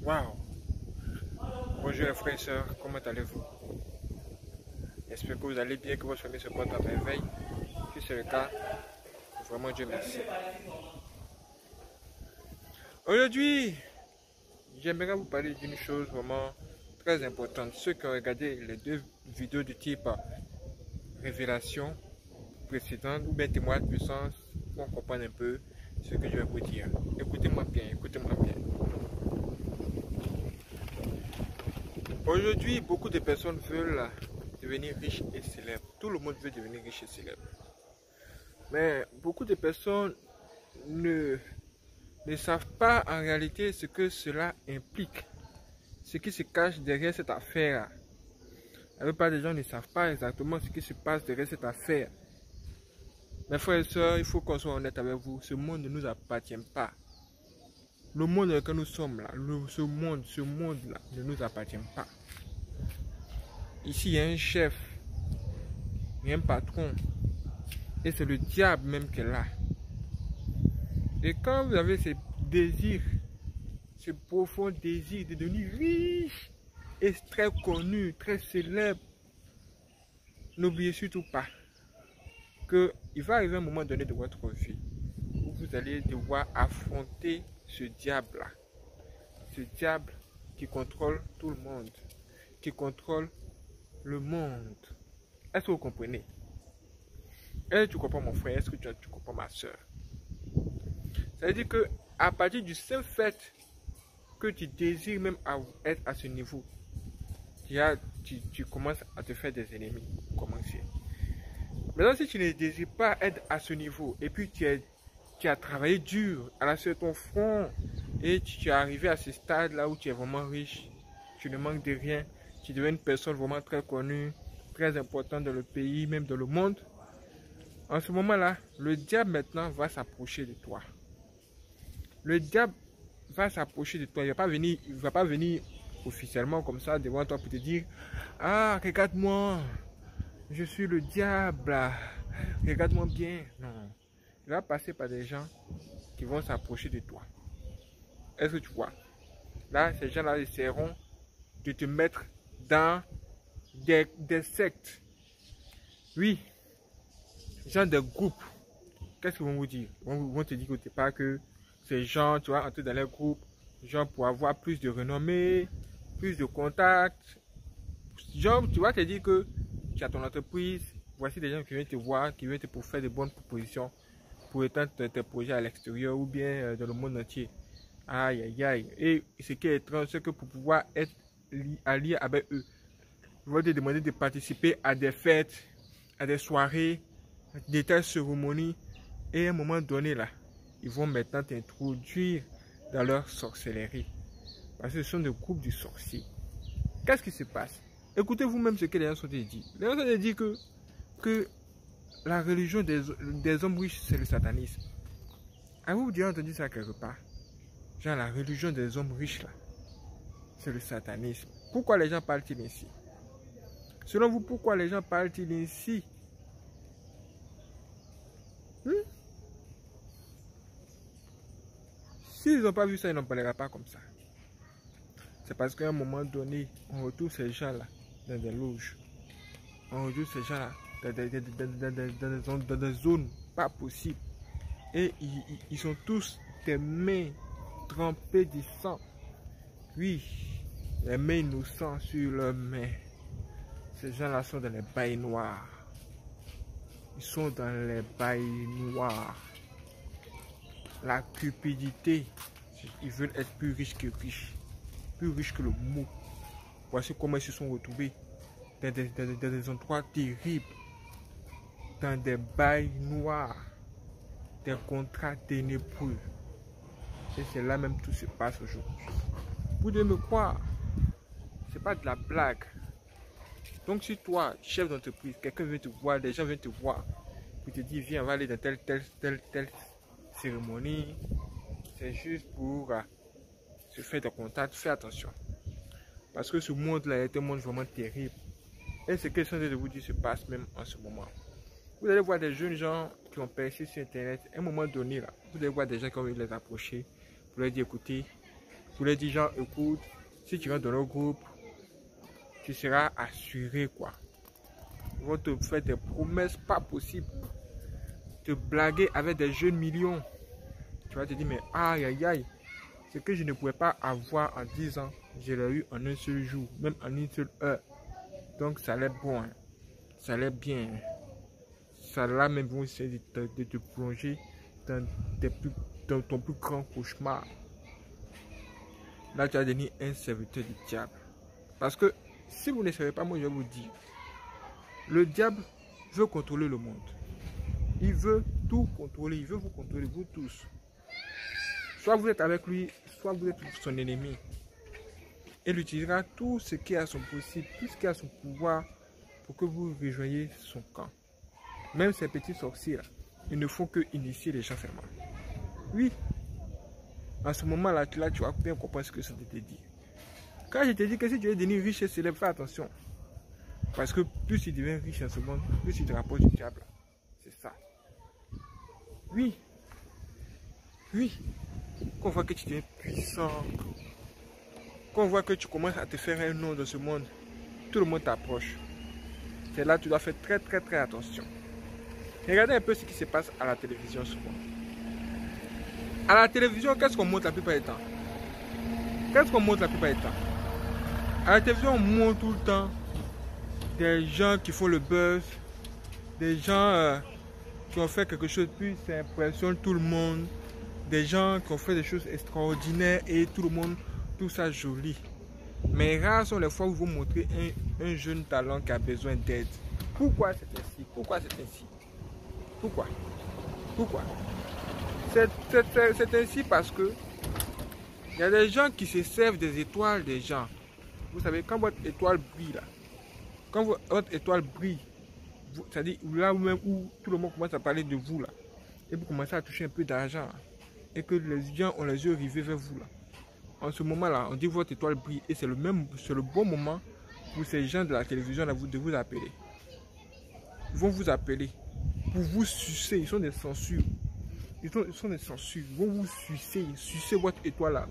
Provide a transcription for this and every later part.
Waouh! Bonjour les frères et sœurs, comment allez-vous? J'espère que vous allez bien, que votre famille se porte à merveille. Si c'est le cas, vraiment Dieu merci. Aujourd'hui, j'aimerais vous parler d'une chose vraiment très importante. Ceux qui ont regardé les deux vidéos du type révélation précédente ou bien témoin de puissance vont comprendre un peu ce que je vais vous dire. Écoutez-moi bien, écoutez-moi bien. Aujourd'hui, beaucoup de personnes veulent devenir riches et célèbres. Tout le monde veut devenir riche et célèbre. Mais beaucoup de personnes ne savent pas en réalité ce que cela implique. Ce qui se cache derrière cette affaire. La plupart des gens ne savent pas exactement ce qui se passe derrière cette affaire. Mes frères et sœurs, il faut qu'on soit honnête avec vous. Ce monde ne nous appartient pas. Le monde dans lequel nous sommes là, ce monde-là ne nous appartient pas. Ici, il y a un chef, il y a un patron. Et c'est le diable même qui est là. Et quand vous avez ce désir, ce profond désir de devenir riche et très connu, très célèbre, n'oubliez surtout pas qu'il va arriver un moment donné de votre vie où vous allez devoir affronter ce diable-là. Ce diable qui contrôle tout le monde, qui contrôle le monde. Est-ce que vous comprenez? Est-ce que tu comprends mon frère? Est-ce que tu comprends ma soeur? Ça veut dire que à partir du seul fait que tu désires même être à ce niveau, tu commences à te faire des ennemis. Commencer. Maintenant, si tu ne désires pas être à ce niveau et puis tu as travaillé dur, à la sur ton front et tu es arrivé à ce stade là où tu es vraiment riche, tu ne manques de rien, tu deviens une personne vraiment très connue, très importante dans le pays, même dans le monde. En ce moment-là, le diable maintenant va s'approcher de toi. Le diable va s'approcher de toi. Il ne va pas venir officiellement comme ça devant toi pour te dire « Ah, regarde-moi, je suis le diable, regarde-moi bien. » Non. Il va passer par des gens qui vont s'approcher de toi. Est-ce que tu vois? Là, ces gens-là essaieront de te mettre dans des sectes. Oui. Genre de groupes. Qu'est-ce qu'ils vont vous dire? Ils vont te dire au départ que ces gens, tu vas entrer dans les groupes, genre pour avoir plus de renommée, plus de contacts. Genre, tu vas te dire que tu as ton entreprise, voici des gens qui viennent te voir, qui viennent te faire de bonnes propositions pour étendre tes projets à l'extérieur ou bien dans le monde entier. Aïe, aïe, aïe. Et ce qui est étrange, c'est que pour pouvoir être allié avec eux, ils vont te demander de participer à des fêtes, à des soirées, des telles cérémonies. Et à un moment donné, là, ils vont maintenant t'introduire dans leur sorcellerie. Parce que ce sont des groupes de sorciers. Qu'est-ce qui se passe? Écoutez vous-même ce que les gens sont dit. Les gens sont dit que la religion des hommes riches, c'est le satanisme. Avez-vous déjà entendu ça quelque part? Genre la religion des hommes riches, là, c'est le satanisme. Pourquoi les gens parlent-ils ainsi? Selon vous, pourquoi les gens parlent-ils ainsi? S'ils n'ont pas vu ça, ils n'en parleront pas comme ça. C'est parce qu'à un moment donné, on retrouve ces gens-là dans des loges. On retrouve ces gens-là dans des zones pas possibles. Et ils sont tous des mains trempées de sang. Oui, les mains innocentes sur leurs mains. Ces gens-là sont dans les bails noirs. Ils sont dans les bails noirs. La cupidité. Ils veulent être plus riches que riches. Plus riches que le mot. Voici comment ils se sont retrouvés dans des endroits terribles. Dans des bails noirs. Des contrats ténébreux. Et c'est là même tout se passe aujourd'hui. Vous devez me croire. C'est pas de la blague. Donc si toi, chef d'entreprise, quelqu'un vient te voir, des gens viennent te voir, pour te dire viens, on va aller dans telle cérémonie, c'est juste pour se faire des contacts, fais attention. Parce que ce monde-là est un monde vraiment terrible. Et ce que je suis en train de vous dire se passe même en ce moment. Vous allez voir des jeunes gens qui ont percé sur Internet. À un moment donné, là, vous allez voir des gens qui ont envie de les approcher pour leur dire écoutez, Pour les 10 gens, écoute, si tu rentres dans le groupe, tu seras assuré quoi. Ils vont te faire des promesses pas possibles. Te blaguer avec des jeunes millions. Tu vas te dire, mais aïe aïe aïe, ce que je ne pouvais pas avoir en 10 ans, je l'ai eu en un seul jour, même en une seule heure. Donc ça allait bon, hein. Ça allait bien. Ça là même vont essayer de te plonger dans ton plus grand cauchemar. Là tu vas devenir un serviteur du diable. Parce que si vous ne savez pas, moi je vais vous dire, le diable veut contrôler le monde. Il veut tout contrôler, il veut vous contrôler, vous tous. Soit vous êtes avec lui, soit vous êtes son ennemi. Il utilisera tout ce qui est à son possible, tout ce qui est à son pouvoir pour que vous rejoigniez son camp. Même ces petits sorciers là, ils ne font que initier les gens seulement. Oui, en ce moment-là, tu vas bien comprendre ce que ça te dit. Quand je te dis que si tu veux devenir riche et célèbre, fais attention. Parce que plus tu deviens riche en ce monde, plus tu te rapproches du diable. C'est ça. Oui. Oui. Quand on voit que tu deviens puissant, quand on voit que tu commences à te faire un nom dans ce monde, tout le monde t'approche. C'est là que tu dois faire très attention. Regardez un peu ce qui se passe à la télévision souvent. À la télévision, qu'est-ce qu'on montre la plupart du temps? Qu'est-ce qu'on montre la plupart du temps? À la télévision, on montre tout le temps des gens qui font le buzz, des gens qui ont fait quelque chose, puis ça impressionne tout le monde, des gens qui ont fait des choses extraordinaires et tout le monde trouve ça joli. Mais rares sont les fois où vous montrez un jeune talent qui a besoin d'aide. Pourquoi c'est ainsi? Pourquoi c'est ainsi? Pourquoi? Pourquoi? C'est ainsi parce que il y a des gens qui se servent des étoiles des gens. Vous savez, quand votre étoile brille là, quand votre étoile brille, c'est-à-dire là même où tout le monde commence à parler de vous là, et vous commencez à toucher un peu d'argent, et que les gens ont les yeux rivés vers vous là. En ce moment-là, on dit votre étoile brille, et c'est le bon moment pour ces gens de la télévision là, de vous appeler. Ils vont vous appeler pour vous sucer, ils sont des censures. Ils sont des censures, ils vont vous sucer votre étoile là.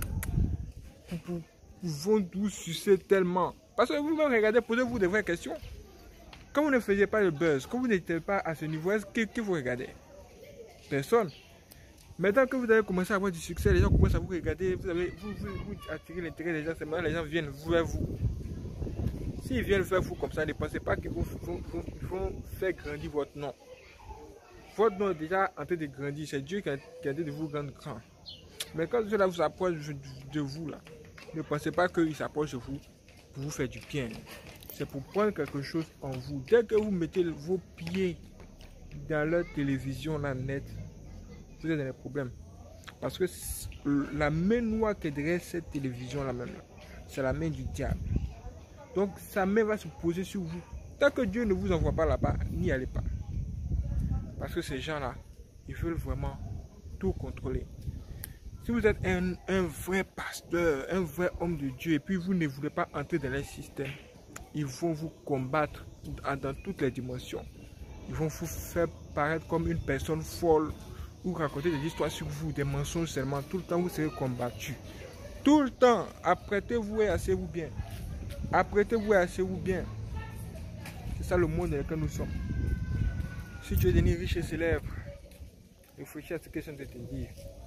Ils vont vous sucer tellement. Parce que vous-même regardez, posez-vous des vraies questions. Quand vous ne faisiez pas le buzz, quand vous n'étiez pas à ce niveau, est-ce que vous regardez? Personne. Maintenant que vous avez commencé à avoir du succès, les gens commencent à vous regarder, vous attirez l'intérêt des gens, c'est maintenant les gens viennent vers vous. S'ils viennent vers vous comme ça, ne pensez pas qu'ils vont faire grandir votre nom. Votre nom est déjà en train de grandir, c'est Dieu qui a train de vous rendre grand. Mais quand cela vous approche de vous, là, ne pensez pas qu'il s'approche de vous pour vous faire du bien. C'est pour prendre quelque chose en vous. Dès que vous mettez vos pieds dans leur télévision, la net, vous êtes dans les problèmes. Parce que la main noire qui est derrière cette télévision là même, c'est la main du diable. Donc sa main va se poser sur vous. Tant que Dieu ne vous envoie pas là-bas, n'y allez pas. Parce que ces gens-là, ils veulent vraiment tout contrôler. Si vous êtes un vrai pasteur, un vrai homme de Dieu, et puis vous ne voulez pas entrer dans les systèmes, ils vont vous combattre dans toutes les dimensions. Ils vont vous faire paraître comme une personne folle ou raconter des histoires sur vous, des mensonges seulement. Tout le temps, vous serez combattu. Tout le temps, apprêtez-vous et asseyez-vous bien. Apprêtez-vous et asseyez-vous bien. C'est ça le monde dans lequel nous sommes. Si tu veux devenir riche et célèbre, réfléchis à ce que je viens de te dire.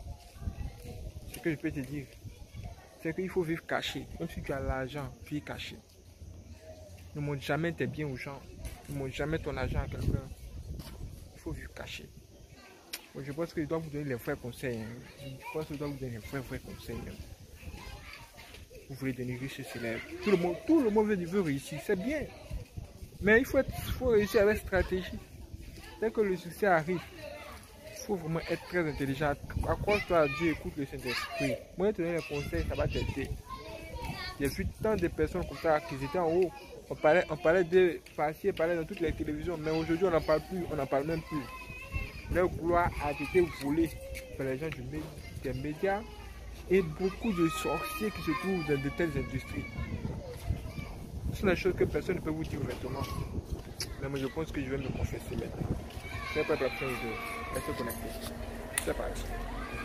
Ce que je peux te dire, c'est qu'il faut vivre caché. Même si tu as l'argent, vis caché. Ne montre jamais tes biens aux gens. Ne montre jamais ton argent à quelqu'un. Il faut vivre caché. Bon, je pense que je dois vous donner les vrais conseils. Hein. Je pense que je dois vous donner les vrais conseils. Même. Vous voulez devenir riche et célèbre. Tout le monde veut réussir. C'est bien. Mais il faut réussir avec stratégie. Dès que le succès arrive, il faut vraiment être très intelligent. Accroche-toi à Dieu, écoute le Saint-Esprit. Moi, je te donne les conseils, ça va t'aider. J'ai vu tant de personnes comme ça qui étaient en haut. On parlait de passer, on parlait dans toutes les télévisions, mais aujourd'hui on n'en parle plus, on n'en parle même plus. Leur gloire a été volée par les gens des médias et beaucoup de sorciers qui se trouvent dans de telles industries. Ce sont des choses que personne ne peut vous dire ouvertement. Mais moi je pense que je vais me confesser maintenant. C'est pas la prochaine vidéo. Restez connectés. C'est parti.